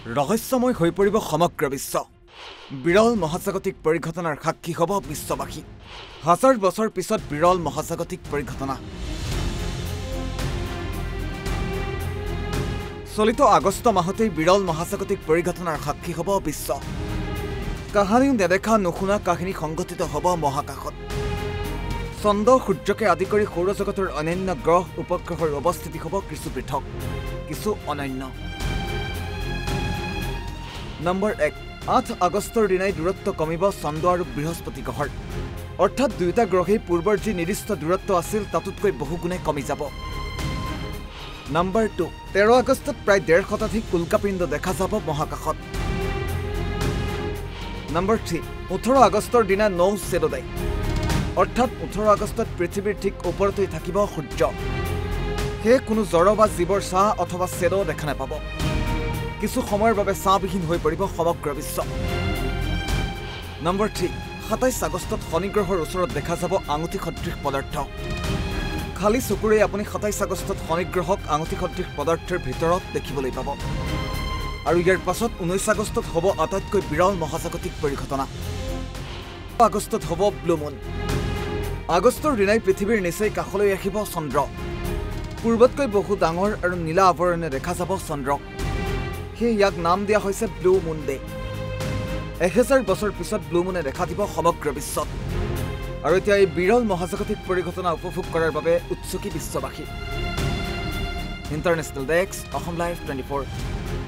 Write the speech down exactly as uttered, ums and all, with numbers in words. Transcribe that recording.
ৰহস্যময় হৈ পৰিব সমগ্ৰ বিশ্ব বিৰল মহাজাগতিক পৰিঘটনাৰ সাক্ষী হ'ব বিশ্ববাসী হাজাৰ বছৰ পিছত বিৰল মহাজাগতিক পৰিঘটনা চলিত আগষ্ট মাহতেই বিৰল মহাজাগতিক পৰিঘটনাৰ সাক্ষী হ'ব বিশ্ব কাহিনী নেদেখা নুশুনা কাহিনী সংঘটিত হ'ব মহাকাশত চন্দ্ৰ সূৰ্যকে আদি কৰি সৌৰজগতৰ অন্যান্য গ্ৰহ উপগ্ৰহৰ অৱস্থিতি হ'ব কিছু পৃথক কিছু অনন্য নম্বৰ এক আঠ আগষ্টৰ দিনাই দূৰত্ব কমিব চন্দ্ৰ আৰু বৃহস্পতি গ্ৰহৰ অৰ্থাৎ দুয়োটা গ্ৰহেই পূৰ্বৰ যি নিৰ্দিষ্ট দূৰত্ব আছিল তাতকৈ বহুগুণে কমি যাব নম্বৰ দুই তেৰ আগষ্টত প্ৰায় ডেৰ শতাধিক উল্কাপিণ্ড দেখা যাব মহাকাশত নম্বৰ তিনি ওঠৰ আগষ্টৰ দিনা নৌ চেড'ডে অৰ্থাৎ ওঠৰ আগষ্টত পৃথিৱীৰ ঠিক ওপৰতেই থাকিব সূৰ্য সেয়ে কোনো জড় বা জীৱৰ ছাঁ অথবা চেড' দেখা নাপাব কিছু সময়ৰ বাবে ছাঁবিহীন হৈ পৰিব সমগ্ৰ বিশ্ব নম্বৰ তিনি সাতাইছ আগষ্টত শনি গ্ৰহৰ ওচৰত দেখা যাব আঙুঠি সদৃশ পদাৰ্থ খালী চকুৰে আপুনি সাতাইছ আগষ্টত শনি গ্ৰহক আঙুঠি সদৃশ পদাৰ্থৰ ভিতৰত দেখিবলৈ পাব আৰু ইয়াৰ পাছত ঊনৈছ আগষ্টত হ'ব আটাইতকৈ বিৰল মহাজাগতিক পৰিঘটনা আগষ্টত হ'ব ব্লু মুন আগষ্টৰ দিনাই পৃথিৱীৰ নিচেই কাষলৈ আহিব চন্দ্ৰ পূৰ্বতকৈ বহু ডাঙৰ আৰু নীলা আৱৰণে দেখা যাব চন্দ্ৰক সেয়ে ইয়াক নাম দিয়া হৈছে ব্লু মুন ডে এহেজাৰ বছৰ পিছত ব্লু মুনে দেখা দিব সমগ্ৰ বিশ্বত আৰু এতিয়া এই বিৰল মহাজাগতিক পৰিঘটনা উপভোগ কৰাৰ বাবে উৎসুকী বিশ্ববাসী international desk Assam live twenty four